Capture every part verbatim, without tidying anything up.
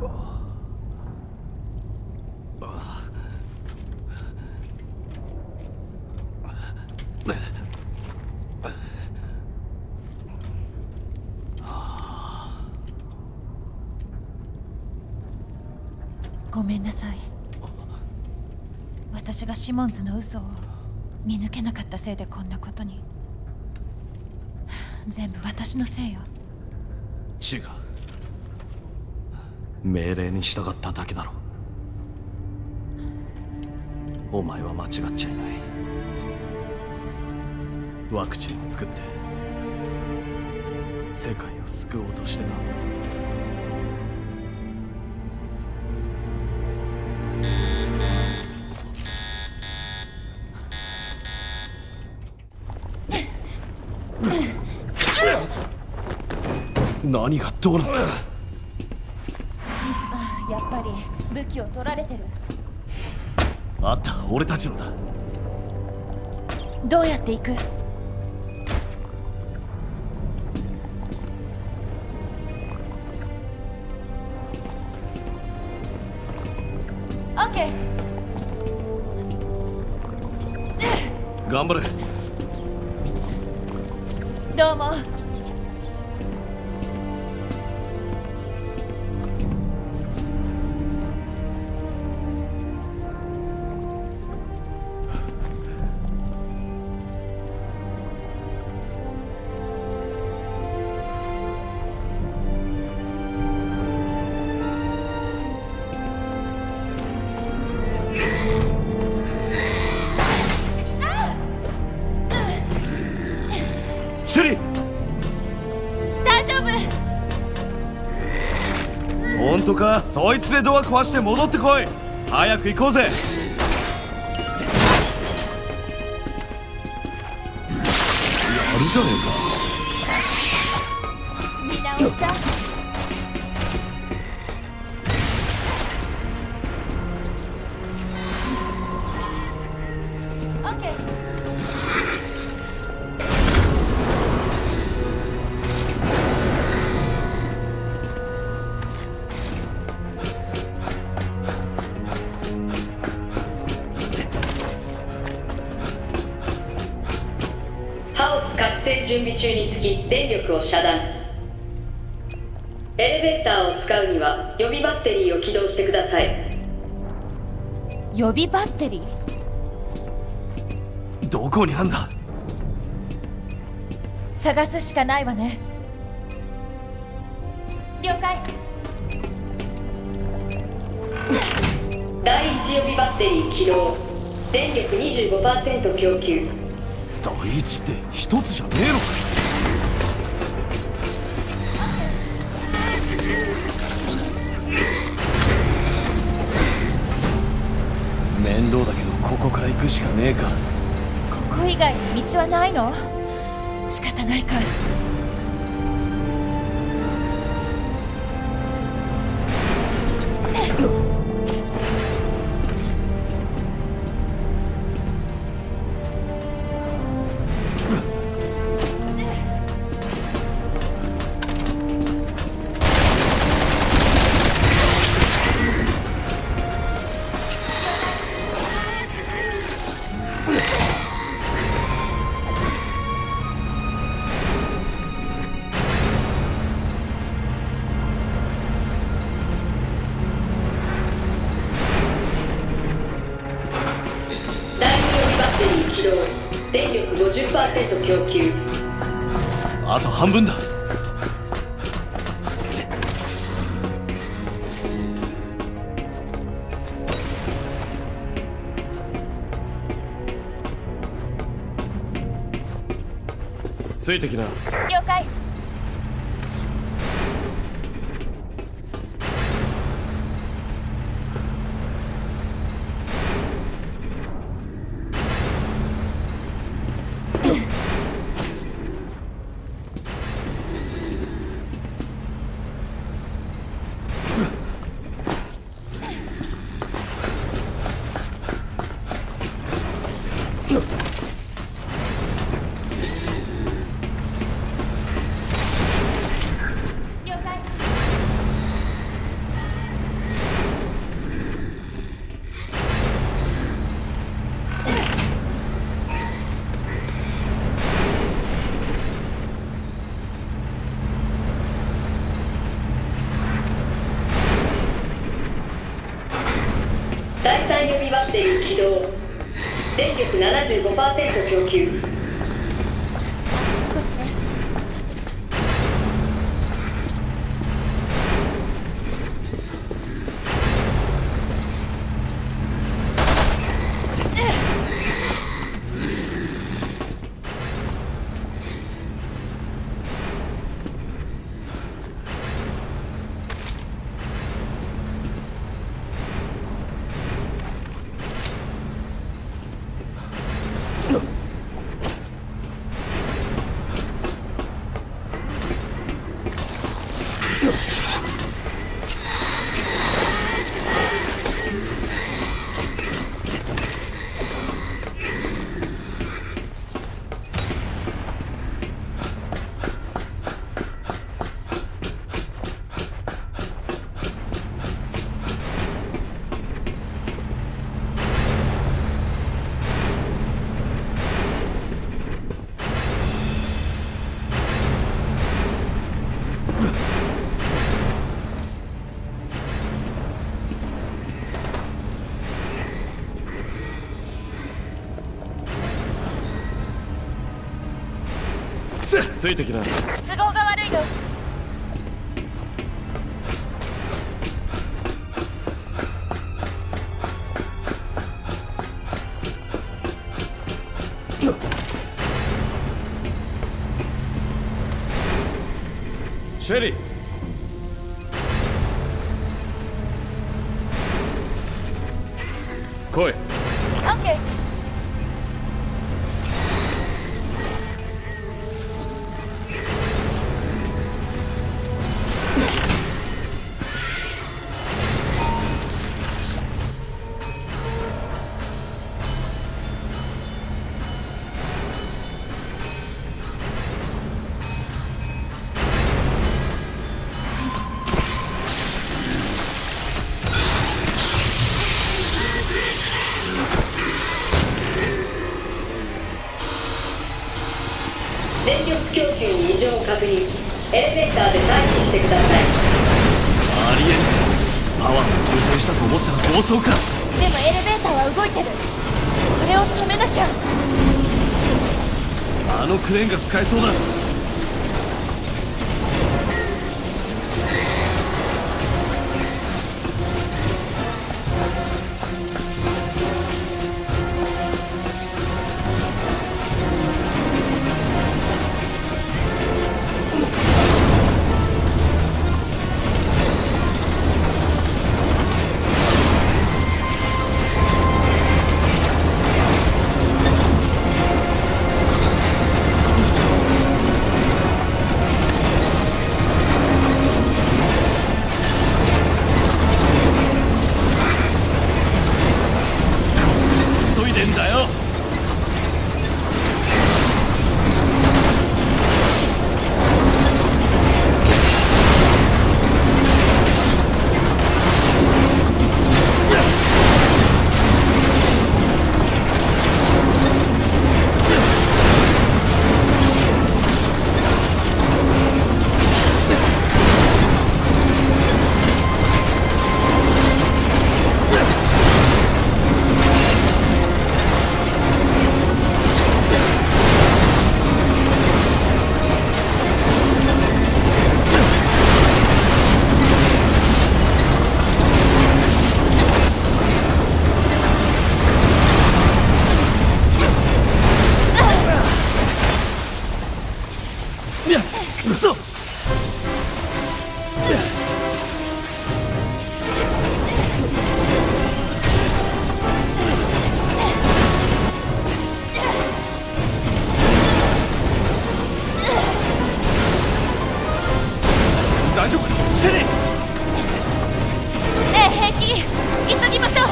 ごめんなさい。私がシモンズの嘘を見抜けなかったせいでこんなことに。全部私のせいよ。 違う。命令に従っただけだろ。お前は間違っちゃいない。ワクチンを作って世界を救おうとしてた。何がどうなった？ あ、やっぱり武器を取られてる。 あった、俺たちのだ。 どうやって行く？オッケー。 頑張れ。 どうも。 シュリー、 大丈夫？ 本当か？そいつでドア壊して戻ってこい。早く行こうぜ。やるじゃねえか。 見直した。オッケー。 ハウス覚醒準備中につき電力を遮断。エレベーターを使うには予備バッテリーを起動してください。 予備バッテリー？ どこにあんだ？ 探すしかないわね。了解。 第一予備バッテリー起動。電力 にじゅうごパーセント 供給。 第一って一つじゃねえのか。面倒だけどここから行くしかねえか。 ここ以外に道はないの？仕方ないか。 電力 ごじゅっパーセント 供給。 あと半分だ。ついてきな。 了解。 ッテリー起動。電力 ななじゅうごパーセント 供給。 少しね。 ついてきな。 都合が悪いの。 シェリー、来い。 オッケー。 電力供給に異常を確認。エレベーターで待機してください。 ありえん。パワーが充填したと思ったら暴走か。 でもエレベーターは動いてる。これを止めなきゃ。 あのクレーンが使えそうだ。大丈夫？シェリー。 ええ、平気。急ぎましょう。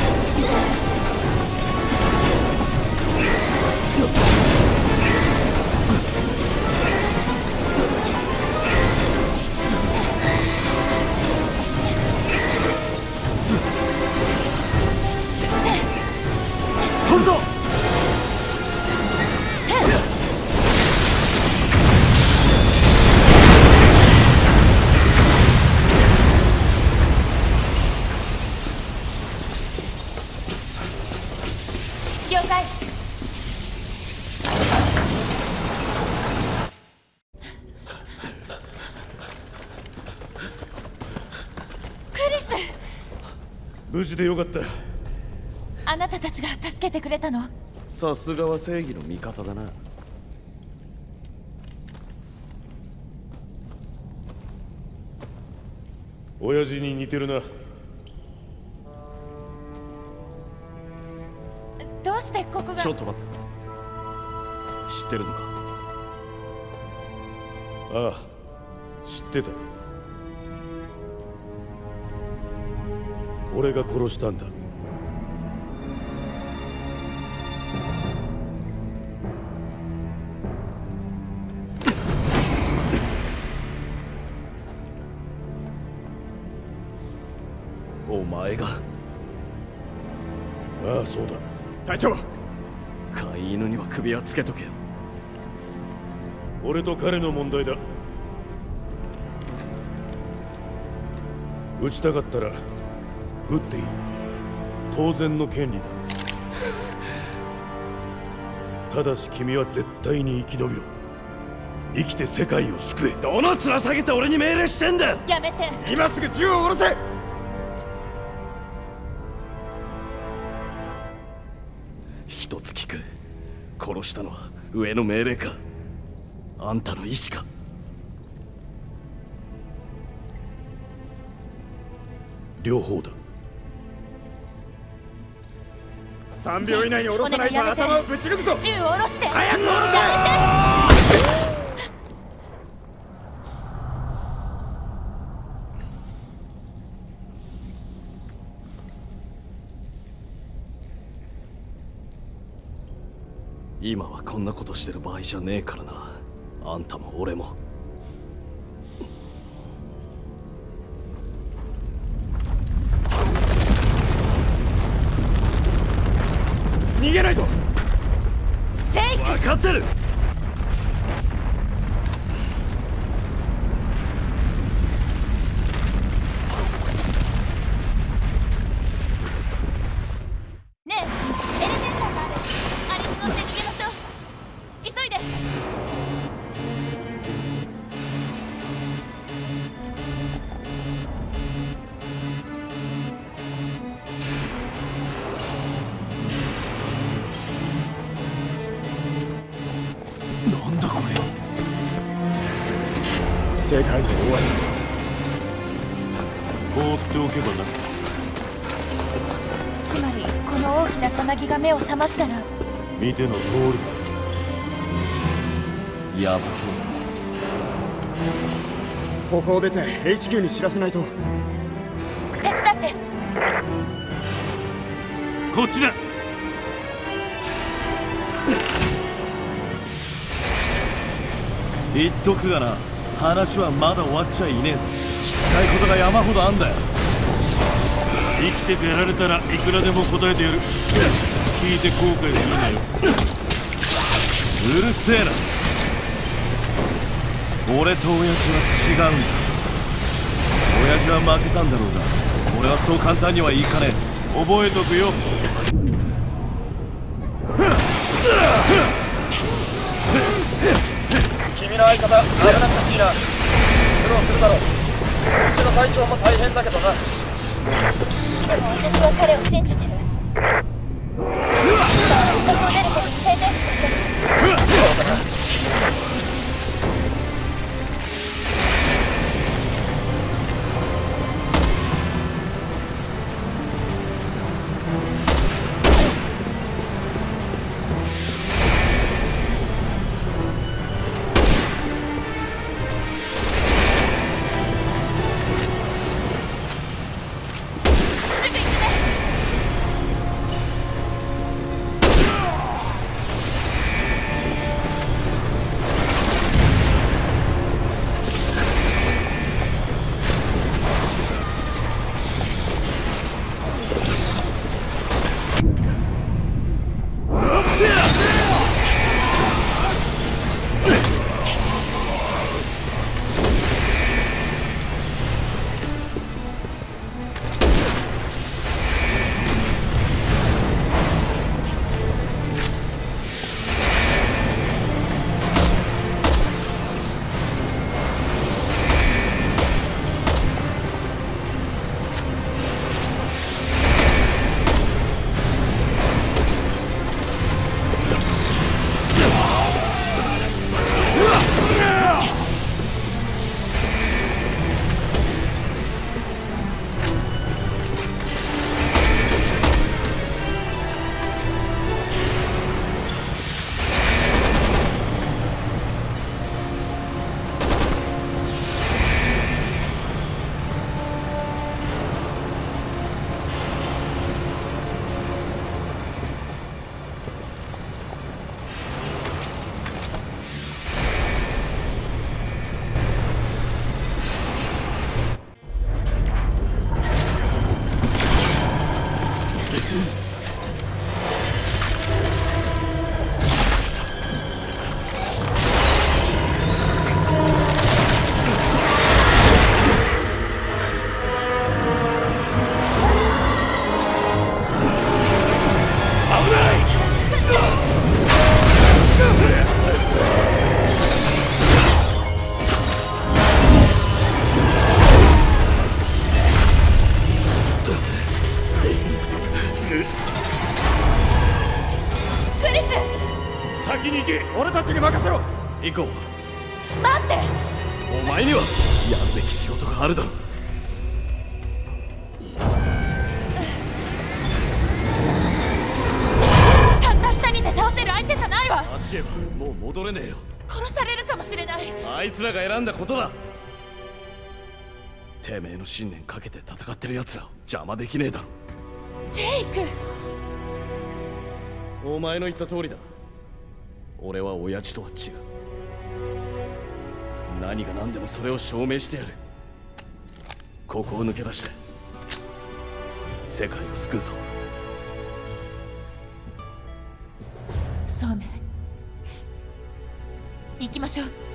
取るぞ。 無事でよかった。 あなたたちが助けてくれたの？ さすがは正義の味方だな。 親父に似てるな。 どうしてここが。 ちょっと待って、知ってるのか？ ああ、知ってた。俺が殺したんだ。 お前が？ ああ、そうだ。 隊長、飼い犬には首輪つけとけよ。 俺と彼の問題だ。撃ちたかったら撃っていい。当然の権利だ。ただし君は絶対に生き延びろ。生きて世界を救え。 どの面下げて俺に命令してんだよ。 やめて。 今すぐ銃を下ろせ。一つ聞く。殺したのは上の命令か、あんたの意志か？ 両方だ。 さんびょう以内に下ろさないと頭をぶち抜くぞ。 銃を下ろして。 早く下ろせ。 やめて。 今はこんなことしてる場合じゃねえからな。あんたも俺も。逃げないと。 ジェイク。 分かってる。 ねえ、エレベーターがある。あれに乗って逃げましょう。急いで。 なんだこれ。 世界の終わり。 放っておけばな。 つまりこの大きなさなぎが目を覚ましたら。 見ての通りだ。 やばそうだな。 ここを出て エイチキュー に知らせないと。 手伝って。 こっちだ。 言っとくがな、話はまだ終わっちゃいねえぞ。聞きたいことが山ほどあんだよ。 生きて出られたらいくらでも答えてやる。聞いて後悔するなよ。 うるせえな。俺と親父は違うんだ。親父は負けたんだろうが、俺はそう簡単にはいかねえ。 覚えとくよ。 君の相方、危なっかしいな。苦労するだろう。うちの隊長も大変だけどな。 でも私は彼を信じてる。今は人を出るほどに宣伝していて。 そうだな。 に行け。 俺たちに任せろ。 行こう。 待って。 お前にはやるべき仕事があるだろ。 たった二人で倒せる相手じゃないわ。 あっちへはもう戻れねえよ。 殺されるかもしれない。 あいつらが選んだことだ。てめえの信念かけて戦ってる奴らを邪魔できねえだろ。 ジェイク。 お前の言った通りだ。俺は親父とは違う。何が何でもそれを証明してやる。ここを抜け出して世界を救うぞ。 そうね。行きましょう。